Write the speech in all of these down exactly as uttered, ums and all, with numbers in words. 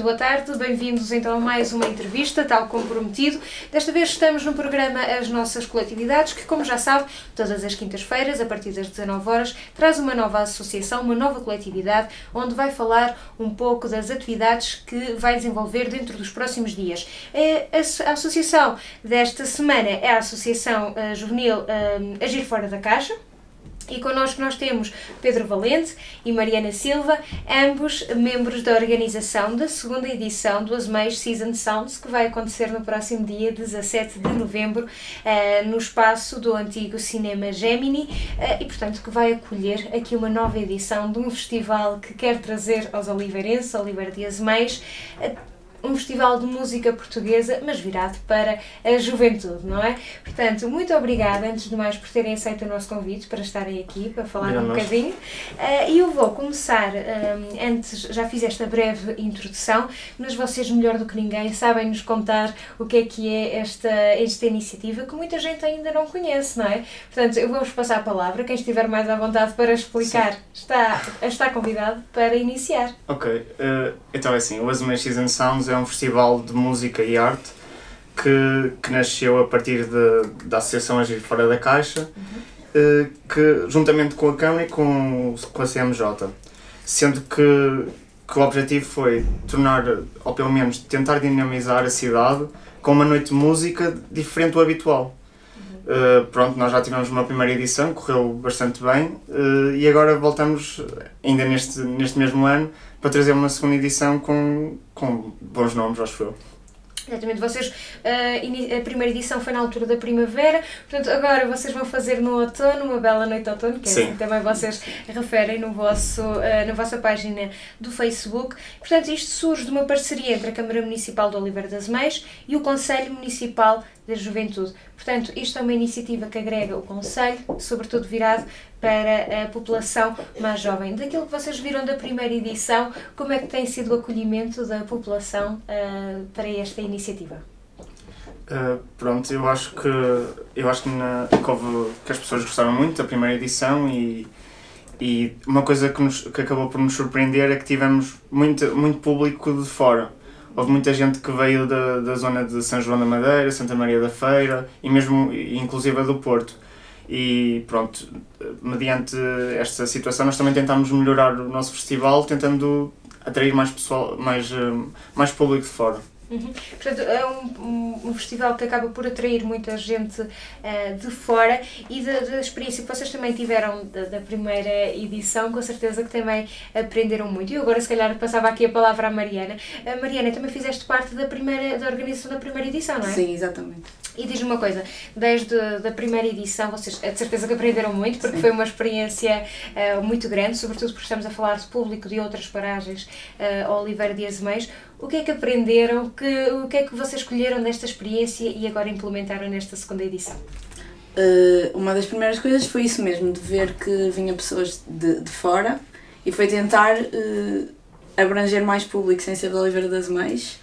boa tarde, bem-vindos então a mais uma entrevista, tal como prometido. Desta vez estamos no programa As Nossas Coletividades, que, como já sabe, todas as quintas-feiras, a partir das dezanove horas, traz uma nova associação, uma nova coletividade, onde vai falar um pouco das atividades que vai desenvolver dentro dos próximos dias. A associação desta semana é a Associação Juvenil Agir Fora da Caixa. E connosco nós temos Pedro Valente e Mariana Silva, ambos membros da organização da segunda edição do Azeméis Season Sounds, que vai acontecer no próximo dia dezassete de novembro, uh, no espaço do antigo Cinema Gemini, uh, e portanto que vai acolher aqui uma nova edição de um festival que quer trazer aos oliveirenses, Oliveira de Azeméis, uh, um festival de música portuguesa, mas virado para a juventude, não é? Portanto, muito obrigada, antes de mais, por terem aceito o nosso convite para estarem aqui, para falar um bocadinho. Uh, e eu vou começar, uh, antes, já fiz esta breve introdução, mas vocês, melhor do que ninguém, sabem nos contar o que é que é esta, esta iniciativa, que muita gente ainda não conhece, não é? Portanto, eu vou-vos passar a palavra, quem estiver mais à vontade para explicar, está, está convidado para iniciar. Ok, uh, então é assim, o Azeméis Season Sounds é um festival de música e arte que, que nasceu a partir de, da Associação Agir Fora da Caixa, uhum. que, juntamente com a Câmara e com, com a C M J, sendo que, que o objetivo foi tornar, ou pelo menos tentar dinamizar a cidade com uma noite de música diferente do habitual. Uhum. Uh, pronto, nós já tivemos uma primeira edição, correu bastante bem, uh, e agora voltamos, ainda neste, neste mesmo ano, para trazer uma segunda edição com, com bons nomes, acho eu. Exatamente, vocês, uh, a primeira edição foi na altura da primavera, portanto agora vocês vão fazer no outono, uma bela noite de outono, que é assim que também vocês referem no vosso, uh, na vossa página do Facebook. Portanto, isto surge de uma parceria entre a Câmara Municipal de Oliveira de Azeméis e o Conselho Municipal da Juventude. Portanto, isto é uma iniciativa que agrega o Conselho, sobretudo virado para a população mais jovem. Daquilo que vocês viram da primeira edição, como é que tem sido o acolhimento da população uh, para esta iniciativa? Uh, pronto, eu acho que, eu acho que, na, que, houve, que as pessoas gostaram muito da primeira edição e, e uma coisa que, nos, que acabou por nos surpreender é que tivemos muito, muito público de fora. Houve muita gente que veio da, da zona de São João da Madeira, Santa Maria da Feira e mesmo, inclusive, do Porto. E pronto, mediante esta situação nós também tentámos melhorar o nosso festival, tentando atrair mais pessoal, mais, mais público de fora. Uhum. Portanto, é um, um, um festival que acaba por atrair muita gente uh, de fora e da, da experiência que vocês também tiveram da, da primeira edição, com certeza que também aprenderam muito. E agora, se calhar, passava aqui a palavra à Mariana. A Mariana, também fizeste parte da, primeira, da organização da primeira edição, não é? Sim, exatamente. E diz-me uma coisa, desde a primeira edição, vocês é de certeza que aprenderam muito, porque Sim. foi uma experiência uh, muito grande, sobretudo porque estamos a falar de público de outras paragens, uh, Oliveira de Azeméis. O que é que aprenderam, que, o que é que vocês escolheram desta experiência e agora implementaram nesta segunda edição? Uh, uma das primeiras coisas foi isso mesmo, de ver que vinha pessoas de, de fora e foi tentar uh, abranger mais público sem ser de Oliveira de Azeméis.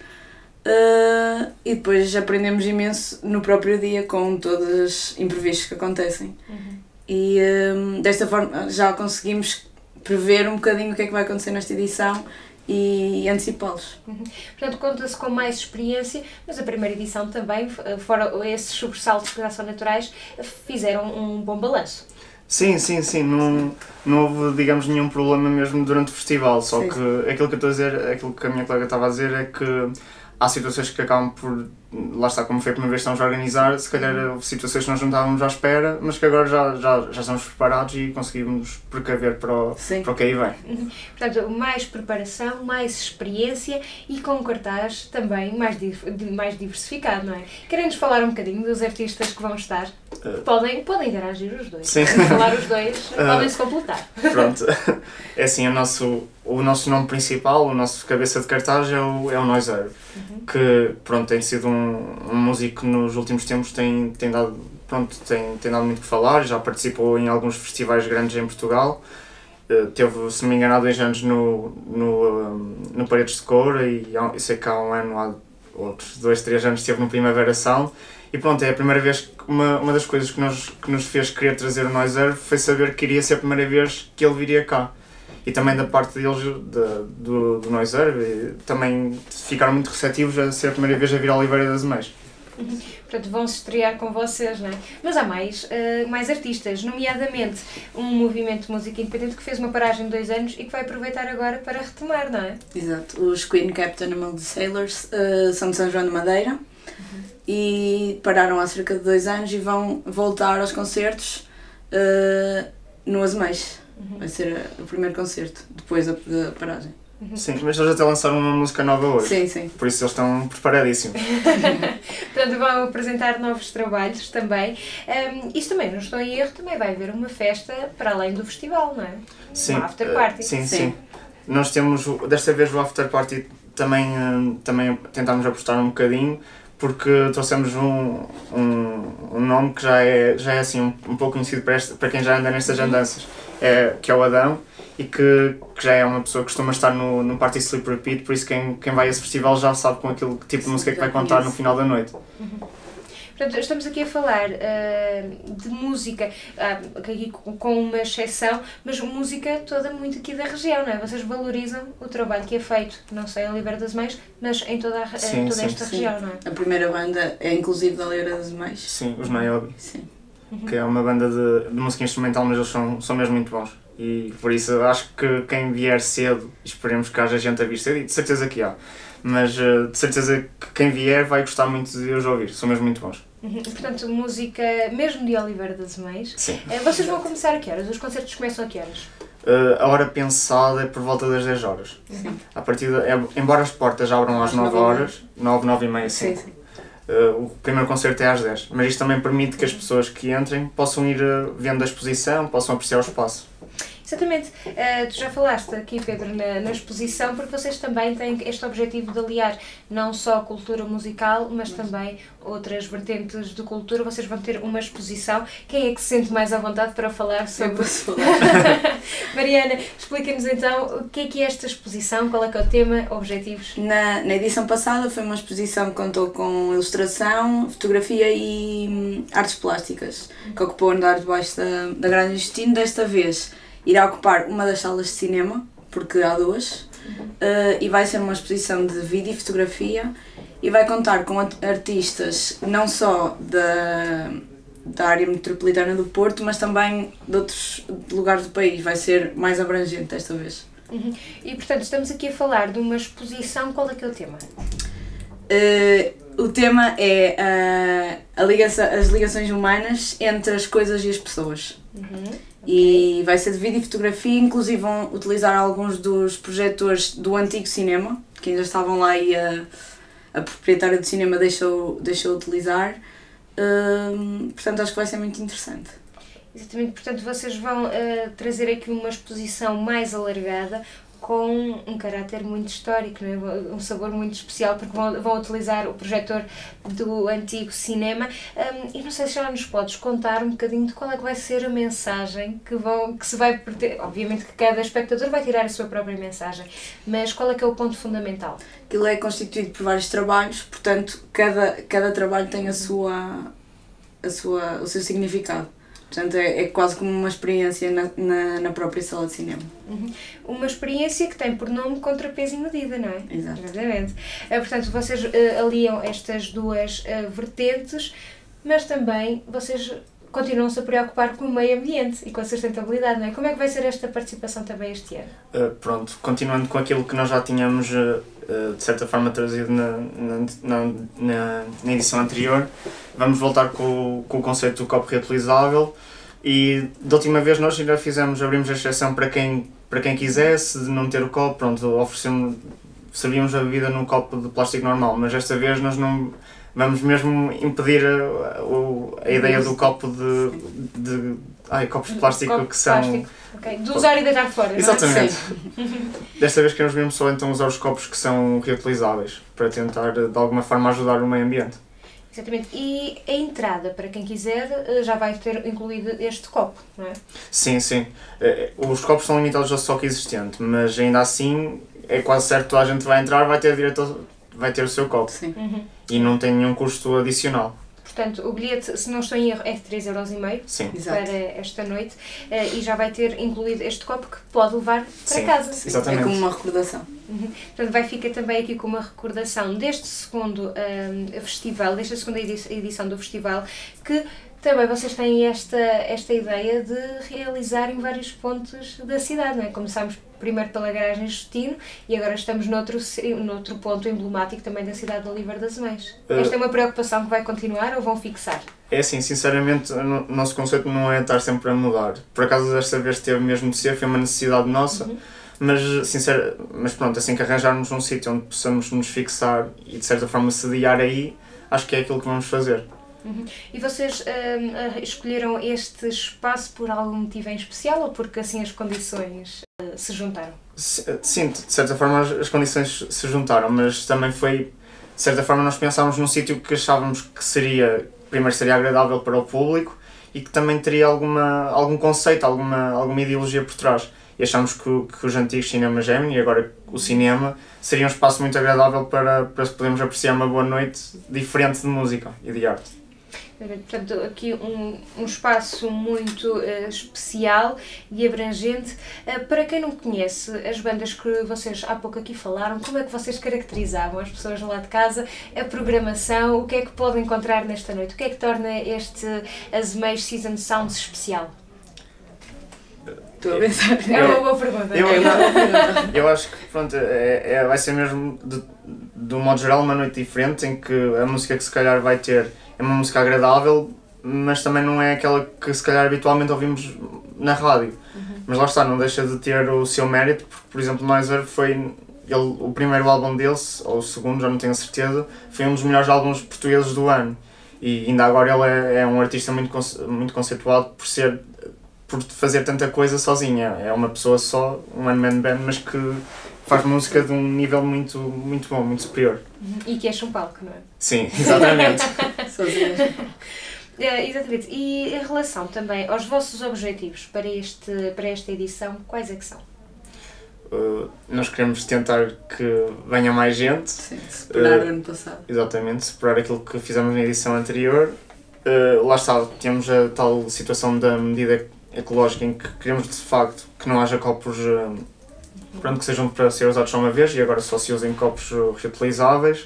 Uh, e depois aprendemos imenso no próprio dia com todos os imprevistos que acontecem. Uhum. E um, desta forma já conseguimos prever um bocadinho o que é que vai acontecer nesta edição e antecipá-los. Uhum. Portanto, conta-se com mais experiência, mas a primeira edição também, fora esses sobressaltos que já são naturais, fizeram um bom balanço. Sim, sim, sim, não, não houve, digamos, nenhum problema mesmo durante o festival, só sim. que aquilo que eu estou a dizer, aquilo que a minha colega estava a dizer é que há situações que acabam por, lá está, como foi a primeira vez que estamos a organizar, se calhar houve situações que nós não estávamos à espera, mas que agora já, já, já estamos preparados e conseguimos precaver para o, para o que aí vem. Uhum. Portanto, mais preparação, mais experiência e com um cartaz também mais, mais diversificado, não é? Querem-nos falar um bocadinho dos artistas que vão estar? Uh, podem, podem interagir os dois, sim. podem falar os dois, uh, podem-se completar. Pronto, é assim, o nosso, o nosso nome principal, o nosso cabeça de cartaz é o, é o Noiseiro, uhum. que pronto, tem sido um, um músico que nos últimos tempos tem, tem, dado, pronto, tem, tem dado muito que falar, já participou em alguns festivais grandes em Portugal, uh, teve, se não me engano, há dois anos no, no, um, no Paredes de Coura e eu sei que há um ano, há outros dois, três anos esteve no Primavera Sound. E pronto, é a primeira vez que uma, uma das coisas que nos, que nos fez querer trazer o Noiseiro foi saber que iria ser a primeira vez que ele viria cá. e também da parte deles, de, do, do Noiser, também ficaram muito receptivos a ser a primeira vez a vir a Oliveira das Meias. Uhum. Portanto, vão-se estrear com vocês, não é? Mas há mais, uh, mais artistas, nomeadamente um movimento de música independente que fez uma paragem de dois anos e que vai aproveitar agora para retomar, não é? Exato. Os Queen Captain Among the Sailors uh, são de São João de Madeira, uhum. e pararam há cerca de dois anos e vão voltar aos concertos uh, no Azeméis. Uhum. Vai ser o primeiro concerto, depois da, da paragem. Sim, mas eles até lançaram uma música nova hoje. Sim, sim. Por isso eles estão preparadíssimos. Portanto, vão apresentar novos trabalhos também. Um, isto também, não estou em erro, também vai haver uma festa para além do festival, não é? Sim. Uma after party. Uh, sim, sim, sim. Nós temos, desta vez o after party também, uh, também tentámos apostar um bocadinho, porque trouxemos um, um, um nome que já é, já é assim um, um pouco conhecido para, esta, para quem já anda nestas andanças, é, que é o Adão, e que, que já é uma pessoa que costuma estar no, no Party Sleep Repeat, por isso quem, quem vai a esse festival já sabe com aquele tipo de música que vai contar no final da noite. Uhum. Portanto, estamos aqui a falar uh, de música, uh, aqui com, com uma exceção, mas música toda muito aqui da região, não é? Vocês valorizam o trabalho que é feito, não só em Oliveira das Meias, mas em toda, a, sim, toda sim, esta sim. região, não é? A primeira banda é inclusive da Oliveira das Meias. Sim, os Niobe. Sim. Uhum. Que é uma banda de, de música instrumental, mas eles são, são mesmo muito bons. E por isso acho que quem vier cedo, esperemos que haja gente a vir cedo, e de certeza que há, mas uh, de certeza que quem vier vai gostar muito de os ouvir, são mesmo muito bons. Uhum. Portanto, música mesmo de Oliveira das Meias. Sim. Uh, vocês vão começar a que horas? Os concertos começam a que horas? Uh, a hora pensada é por volta das dez horas. Sim. A partir de, é, embora as portas abram às nove horas, nove, nove e meia, sim. Sim, sim. Uh, o primeiro concerto é às dez, mas isto também permite que as pessoas que entrem possam ir uh, vendo a exposição, possam apreciar o espaço. Exatamente. Uh, tu já falaste aqui, Pedro, na, na exposição, porque vocês também têm este objetivo de aliar não só a cultura musical, mas também outras vertentes de cultura. Vocês vão ter uma exposição. Quem é que se sente mais à vontade para falar sobre... Eu posso falar. Mariana, explica-nos então o que é que é esta exposição, qual é que é o tema, objetivos? Na, na edição passada foi uma exposição que contou com ilustração, fotografia e hum, artes plásticas, que ocupou o andar de baixo da, da Grande Justino. Desta vez irá ocupar uma das salas de cinema, porque há duas, uhum. uh, e vai ser uma exposição de vídeo e fotografia, e vai contar com artistas não só da, da área metropolitana do Porto, mas também de outros lugares do país. Vai ser mais abrangente desta vez. Uhum. E portanto estamos aqui a falar de uma exposição. Qual é que é o tema? Uh, o tema é uh, a ligação, as ligações humanas entre as coisas e as pessoas. Uhum. E okay. Vai ser de vídeo e fotografia, inclusive vão utilizar alguns dos projetores do antigo cinema, que ainda estavam lá e a, a proprietária do cinema deixou, deixou utilizar. Hum, portanto, acho que vai ser muito interessante. Exatamente, portanto vocês vão uh, trazer aqui uma exposição mais alargada, com um caráter muito histórico, não é? Um sabor muito especial, porque vão, vão utilizar o projetor do antigo cinema. Um, e não sei se já nos podes contar um bocadinho de qual é que vai ser a mensagem que, vão, que se vai perder. Obviamente que cada espectador vai tirar a sua própria mensagem, mas qual é que é o ponto fundamental? Aquilo é constituído por vários trabalhos, portanto, cada, cada trabalho tem a sua, a sua, o seu significado. Portanto, é, é quase como uma experiência na, na, na própria sala de cinema. Uhum. Uma experiência que tem por nome Contrapeso e Medida, não é? Exato. Exatamente. Uh, portanto, vocês uh, aliam estas duas uh, vertentes, mas também vocês continuam-se a preocupar com o meio ambiente e com a sustentabilidade, não é? Como é que vai ser esta participação também este ano? Uh, pronto, continuando com aquilo que nós já tínhamos, uh, uh, de certa forma, trazido na, na, na, na, na edição anterior, vamos voltar com, com o conceito do copo reutilizável e da última vez nós ainda fizemos, abrimos a exceção para quem, para quem quisesse de não ter o copo, pronto, oferecemos, servíamos a bebida num copo de plástico normal, mas esta vez nós não vamos mesmo impedir a, a, a ideia do copo de, de ai, copos de plástico copo que são... Plástico. Okay. De usar e deitar fora, exatamente. Não é? Desta vez queremos mesmo só então usar os copos que são reutilizáveis, para tentar de alguma forma ajudar o meio ambiente. Exatamente. E a entrada, para quem quiser, já vai ter incluído este copo, não é? Sim, sim. Os copos são limitados ao estoque existente, mas ainda assim é quase certo que toda a gente vai entrar, vai ter direito ao, vai ter o seu copo. Sim. Uhum. E não tem nenhum custo adicional. Portanto, o bilhete, se não estou em erro, é de três euros e meio para esta noite uh, e já vai ter incluído este copo que pode levar para Sim, casa. Exatamente. É como uma recordação. Uhum. Portanto, vai ficar também aqui com uma recordação deste segundo um, festival, desta segunda edição do festival, que também vocês têm esta, esta ideia de realizar em vários pontos da cidade, não é? Começámos primeiro pela garagem Justino e agora estamos noutro, noutro ponto emblemático também da cidade de Oliveira das Mães. Uh, Esta é uma preocupação que vai continuar ou vão fixar? É assim, sinceramente, o nosso conceito não é estar sempre a mudar. Por acaso desta vez teve mesmo de ser, foi uma necessidade nossa, uhum. mas, sincero, mas pronto, assim que arranjarmos um sítio onde possamos nos fixar e de certa forma sediar aí, acho que é aquilo que vamos fazer. Uhum. E vocês uh, escolheram este espaço por algum motivo em especial ou porque assim as condições uh, se juntaram? Sim, de certa forma as, as condições se juntaram, mas também foi, de certa forma nós pensámos num sítio que achávamos que seria, primeiro seria agradável para o público e que também teria alguma, algum conceito, alguma, alguma ideologia por trás. E achámos que, que os antigos cinemas Gemini e agora o cinema seria um espaço muito agradável para, para podermos apreciar uma boa noite diferente de música e de arte. Portanto, aqui um, um espaço muito uh, especial e abrangente. Uh, para quem não conhece as bandas que vocês há pouco aqui falaram, como é que vocês caracterizavam as pessoas lá de casa, a programação, o que é que podem encontrar nesta noite? O que é que torna este Azeméis Season Sounds especial? Estou a pensar. É uma boa pergunta. Eu, eu, eu acho que pronto, é, é, vai ser mesmo, de, de um modo geral, uma noite diferente em que a música que se calhar vai ter é uma música agradável, mas também não é aquela que se calhar habitualmente ouvimos na rádio. Uhum. Mas lá está, não deixa de ter o seu mérito, porque por exemplo Noiser foi, ele, o primeiro álbum deles, ou o segundo, já não tenho certeza, foi um dos melhores álbuns portugueses do ano. E ainda agora ele é, é um artista muito, muito conceituado por ser, por fazer tanta coisa sozinha. É uma pessoa só, um one-man band, mas que faz música de um nível muito, muito bom, muito superior. Uhum. E que enche um palco, não é? Sim, exatamente. Sozinhas. É, exatamente. E em relação também aos vossos objetivos para, este, para esta edição, quais é que são? Uh, nós queremos tentar que venha mais gente. Sim, superar uh, o ano passado. Exatamente, superar aquilo que fizemos na edição anterior. Uh, lá está, temos a tal situação da medida ecológica em que queremos de facto que não haja copos uh, pronto, que sejam para ser usados só uma vez e agora só se usem copos reutilizáveis.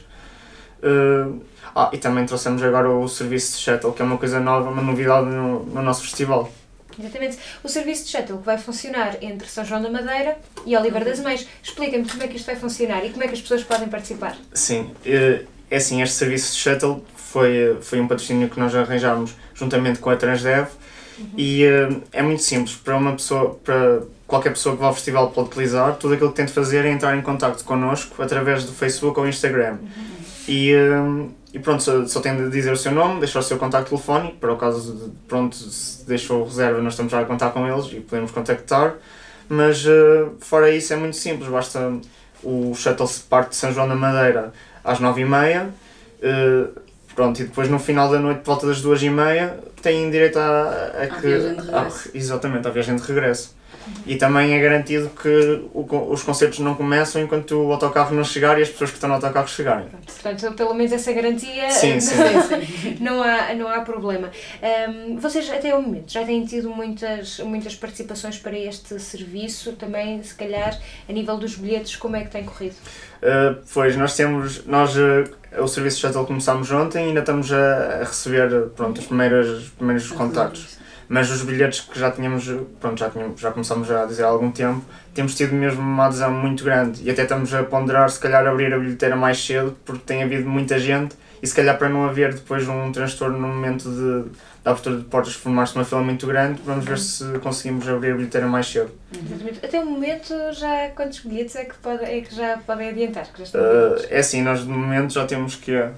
Uh, ah, e também trouxemos agora o serviço de shuttle, que é uma coisa nova, uma novidade no, no nosso festival. Exatamente. O serviço de shuttle que vai funcionar entre São João da Madeira e Oliveira das Mães. Explica-me como é que isto vai funcionar e como é que as pessoas podem participar. Sim, é assim, este serviço de shuttle foi, foi um patrocínio que nós arranjámos juntamente com a Transdev. Uhum. E uh, é muito simples, para uma pessoa, para qualquer pessoa que vá ao festival pode utilizar, tudo aquilo que tem de fazer é entrar em contacto connosco através do Facebook ou Instagram. Uhum. E, uh, e pronto, só, só tem de dizer o seu nome, deixar o seu contacto telefónico, para o caso de, pronto, se deixou reserva nós estamos já a contar com eles e podemos contactar, mas uh, fora isso é muito simples, basta o shuttle se parte de São João da Madeira às nove e meia, uh, pronto, e depois no final da noite, por volta das duas e meia, têm direito a, a, a que, viagem de regresso. A, exatamente, à viagem de regresso. Uhum. E também é garantido que o, os concertos não começam enquanto o autocarro não chegar e as pessoas que estão no autocarro chegarem. Portanto, pelo menos essa garantia, sim, sim. não, há, não há problema. Um, vocês, até o momento, já têm tido muitas, muitas participações para este serviço, também, se calhar, a nível dos bilhetes, como é que tem corrido? Uh, pois, nós temos, nós, uh, o serviço de shuttle começámos ontem e ainda estamos a, a receber, pronto, os primeiros, os primeiros contactos. Mas os bilhetes que já tínhamos, pronto, já, tínhamos, já começámos a dizer há algum tempo, temos tido mesmo uma adesão muito grande e até estamos a ponderar se calhar abrir a bilheteira mais cedo porque tem havido muita gente e se calhar para não haver depois um transtorno no momento de, da abertura de portas formar-se uma fila muito grande, vamos ver se conseguimos abrir a bilheteira mais cedo. Exatamente. Até o momento, já quantos bilhetes é que, pode, é que já podem adiantar? Que já uh, é assim, nós de momento já temos que uh,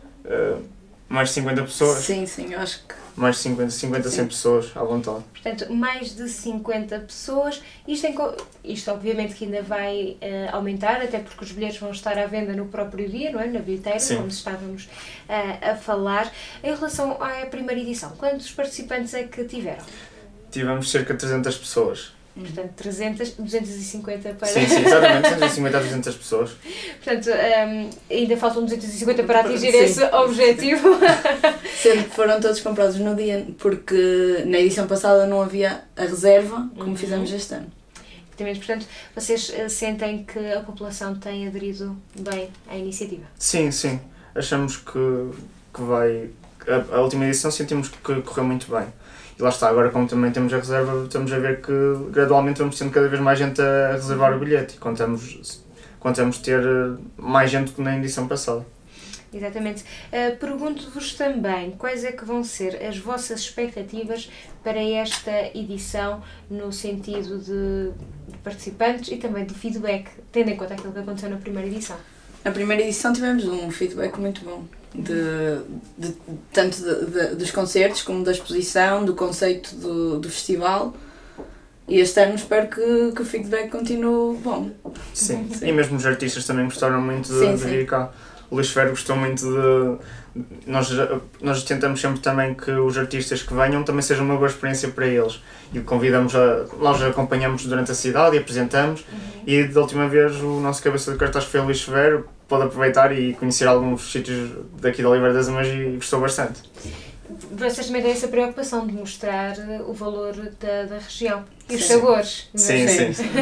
mais de cinquenta pessoas. Sim, sim, eu acho que mais de cinquenta, cinquenta, cem pessoas à vontade. Portanto, mais de cinquenta pessoas. Isto, em, isto obviamente que ainda vai uh, aumentar, até porque os bilhetes vão estar à venda no próprio dia, não é? Na bilheteira, sim, como estávamos uh, a falar. Em relação à primeira edição, quantos participantes é que tiveram? Tivemos cerca de trezentas pessoas. Portanto, trezentas, duzentas e cinquenta para... Sim, sim, exatamente, duzentas e cinquenta a trezentas pessoas. Portanto, um, ainda faltam duzentas e cinquenta para atingir sim. esse objetivo. Sendo que foram todos comprados no dia, porque na edição passada não havia a reserva, como uhum. fizemos este ano. Portanto, vocês uh, sentem que a população tem aderido bem à iniciativa? Sim, sim. Achamos que, que vai... A, a última edição sentimos que correu muito bem. E lá está, agora como também temos a reserva, estamos a ver que gradualmente vamos tendo cada vez mais gente a reservar o bilhete e contamos, contamos ter mais gente que na edição passada. Exatamente. Uh, pergunto-vos também quais é que vão ser as vossas expectativas para esta edição no sentido de, de participantes e também de feedback, tendo em conta aquilo que aconteceu na primeira edição. Na primeira edição tivemos um feedback muito bom, de, de, tanto de, de, dos concertos como da exposição, do conceito do, do festival. E este ano espero que, que o feedback continue bom. Sim, sim. E mesmo os artistas também gostaram muito de, sim, de vir sim. cá. O Luís Ferro gostou muito de... Nós, nós tentamos sempre também que os artistas que venham também seja uma boa experiência para eles. E convidamos a... Nós acompanhamos durante a cidade e apresentamos. Uhum. E da última vez o nosso cabeça de cartaz foi o Luís Ferro. Pode aproveitar e conhecer alguns sítios daqui da Oliveira das Mães e gostou bastante. Vocês também têm essa preocupação de mostrar o valor da, da região e os sim. sabores. Sim, sim, sim.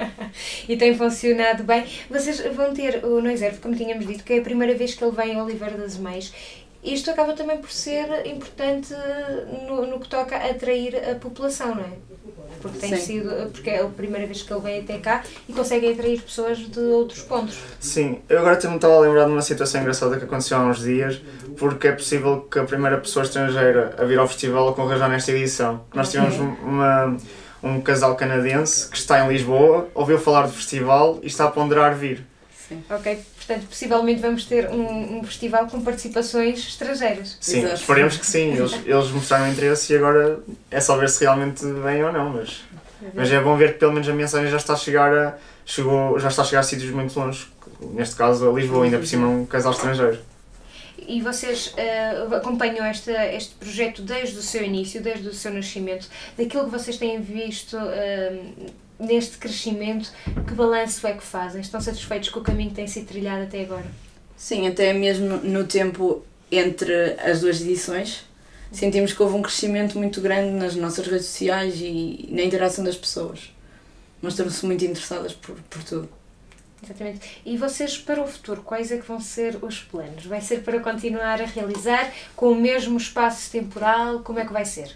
E tem funcionado bem. Vocês vão ter o Noiserve, como tínhamos dito, que é a primeira vez que ele vem ao Oliveira das Mães. Isto acaba também por ser importante no, no que toca a atrair a população, não é? Porque, tem sido, porque é a primeira vez que ele vem até cá e consegue atrair pessoas de outros pontos. Sim, eu agora me estava a lembrar de uma situação engraçada que aconteceu há uns dias, porque é possível que a primeira pessoa estrangeira a vir ao festival ocorra já nesta edição. Nós tivemos uma, um casal canadense que está em Lisboa, ouviu falar do festival e está a ponderar vir. Sim. Ok, portanto, possivelmente vamos ter um, um festival com participações estrangeiras. Sim, exato. Esperemos que sim. Eles, eles mostraram interesse e agora é só ver se realmente vêm ou não. Mas, mas é bom ver que pelo menos a mensagem já está a chegar a, chegou, já está a chegar a sítios muito longe. Neste caso a Lisboa, ainda por cima um casal estrangeiro. E vocês uh, acompanham esta, este projeto desde o seu início, desde o seu nascimento, daquilo que vocês têm visto uh, neste crescimento, que balanço é que fazem? Estão satisfeitos com o caminho que tem sido trilhado até agora? Sim, até mesmo no tempo entre as duas edições, sentimos que houve um crescimento muito grande nas nossas redes sociais e na interação das pessoas. Mostram-se muito interessadas por, por tudo. Exatamente. E vocês, para o futuro, quais é que vão ser os planos? Vai ser para continuar a realizar com o mesmo espaço temporal? Como é que vai ser?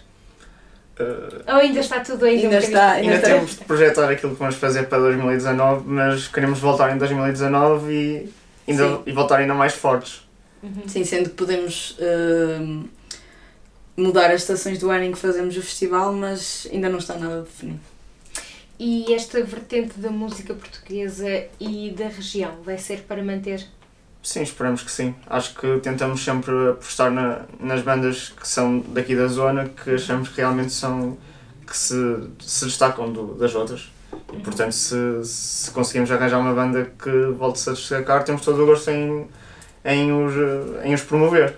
Uh, Ou ainda está tudo ainda, ainda um está, ainda, ainda temos de projetar aquilo que vamos fazer para dois mil e dezanove, mas queremos voltar em dois mil e dezanove e, ainda, e voltar ainda mais fortes. Uhum. Sim, sendo que podemos uh, mudar as estações do ano em que fazemos o festival, mas ainda não está nada definido. E esta vertente da música portuguesa e da região vai ser para manter? Sim, esperamos que sim. Acho que tentamos sempre apostar na, nas bandas que são daqui da zona, que achamos que realmente são, que se, se destacam do, das outras. E portanto, se, se conseguimos arranjar uma banda que volte-se a destacar, temos todo o gosto em, em, os, em os promover.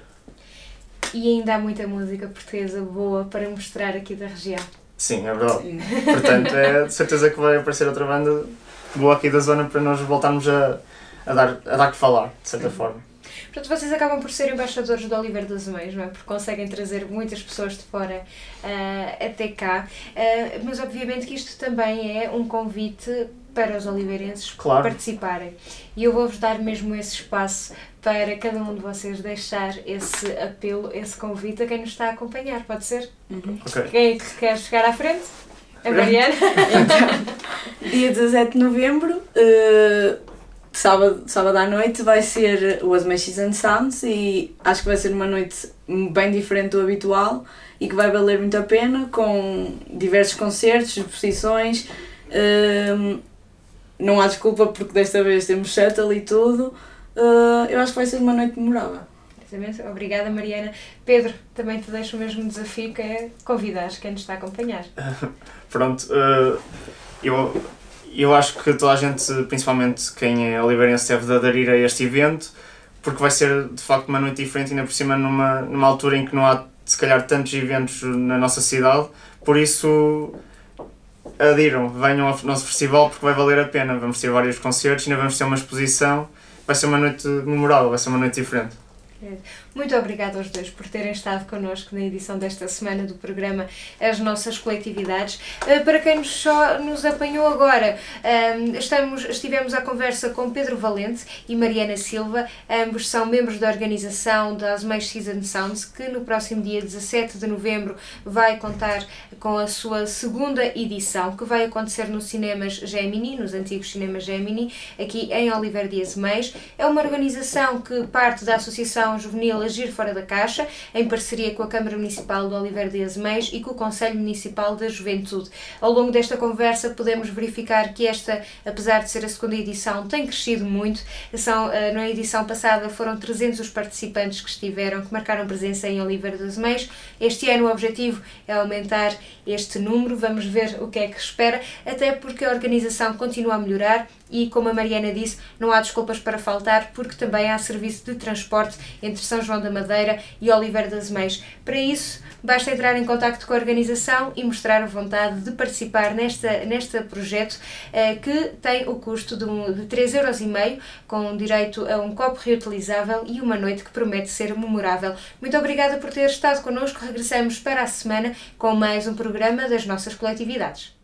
E ainda há muita música portuguesa boa para mostrar aqui da região. Sim, é verdade. Sim. Portanto, é de certeza que vai aparecer outra banda boa aqui da zona para nós voltarmos a, a, dar, a dar que falar, de certa Sim. forma. Portanto, vocês acabam por ser embaixadores do Oliveira das Mães, não é? Porque conseguem trazer muitas pessoas de fora uh, até cá. Uh, mas, obviamente, que isto também é um convite para os oliveirenses claro. participarem. E eu vou-vos dar mesmo esse espaço para cada um de vocês deixar esse apelo, esse convite a quem nos está a acompanhar. Pode ser? Uhum. Okay. Quem é que quer chegar à frente? A Mariana? Então, dia dezassete de novembro, uh, sábado, sábado à noite, vai ser o As Meshes and Sounds e acho que vai ser uma noite bem diferente do habitual e que vai valer muito a pena, com diversos concertos, exposições. Uh, não há desculpa porque desta vez temos shuttle e tudo. Uh, eu acho que vai ser uma noite memorável. Obrigada, Mariana. Pedro, também te deixo o mesmo desafio, que é convidar quem nos está a acompanhar. Pronto, uh, eu, eu acho que toda a gente, principalmente quem é oliveirense, deve de aderir a este evento, porque vai ser de facto uma noite diferente, ainda por cima numa, numa altura em que não há se calhar tantos eventos na nossa cidade, por isso adiram, venham ao nosso festival porque vai valer a pena. Vamos ter vários concertos, ainda vamos ter uma exposição, vai ser uma noite memorável, vai ser uma noite diferente. Muito obrigada aos dois por terem estado connosco na edição desta semana do programa As Nossas Coletividades. Para quem só nos apanhou agora, estamos, estivemos à conversa com Pedro Valente e Mariana Silva, ambos são membros da organização da Azemais Season Sounds, que no próximo dia dezassete de novembro vai contar com a sua segunda edição, que vai acontecer nos cinemas Gemini, nos antigos cinemas Gemini, aqui em Oliveira de Azemais. É uma organização que parte da Associação Juvenil Agir Fora da Caixa, em parceria com a Câmara Municipal de Oliveira de Azemais e com o Conselho Municipal da Juventude. Ao longo desta conversa podemos verificar que esta, apesar de ser a segunda edição, tem crescido muito. São, na edição passada foram trezentos os participantes que estiveram, que marcaram presença em Oliveira de Azemais. Este ano o objetivo é aumentar este número, vamos ver o que é que espera, até porque a organização continua a melhorar e, como a Mariana disse, não há desculpas para faltar, porque também há serviço de transporte entre São João da Madeira e Oliveira de Azemais. Para isso, basta entrar em contacto com a organização e mostrar a vontade de participar nesta, neste projeto, eh, que tem o custo de, um, de três euros e meio, com direito a um copo reutilizável e uma noite que promete ser memorável. Muito obrigada por ter estado connosco. Regressamos para a semana com mais um programa das nossas coletividades.